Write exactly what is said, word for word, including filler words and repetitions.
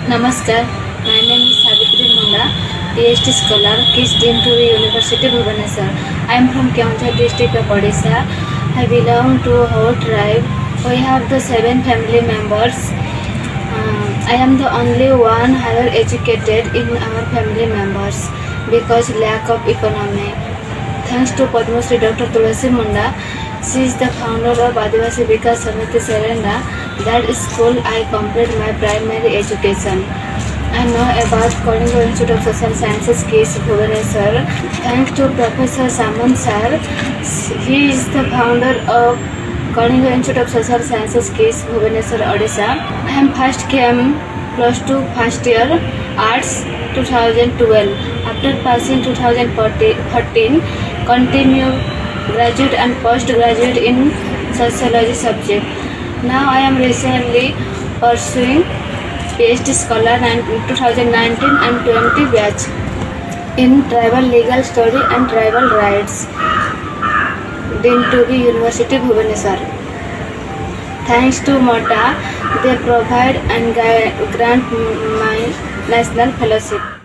Namaskar, my name is Savitri Munda, PhD scholar, KISS Dean to the University Bhubaneswar. I am from Keonjhar district of Odisha. I belong to Ho tribe. We have the seven family members. Uh, I am the only one higher educated in our family members because lack of economy. Thanks to Padma Shri Doctor Tulasi Munda, she is the founder of Adivasi Vikas Samiti Serenda. That school I completed my primary education. I know about Kalinga Institute of Social Sciences, KISS Bhubaneswar. Thanks to Professor Samant sir, he is the founder of Kalinga Institute of Social Sciences, KISS Bhubaneswar, Odisha. I am first came plus two first year arts two thousand twelve. After passing two thousand fourteen, continue graduate and postgraduate in sociology subject. Now I am recently pursuing PhD scholar in twenty nineteen and twenty batch in tribal legal study and tribal rights, Dean to the University Bhubaneswar. Thanks to MOTA, they provide and grant my national fellowship.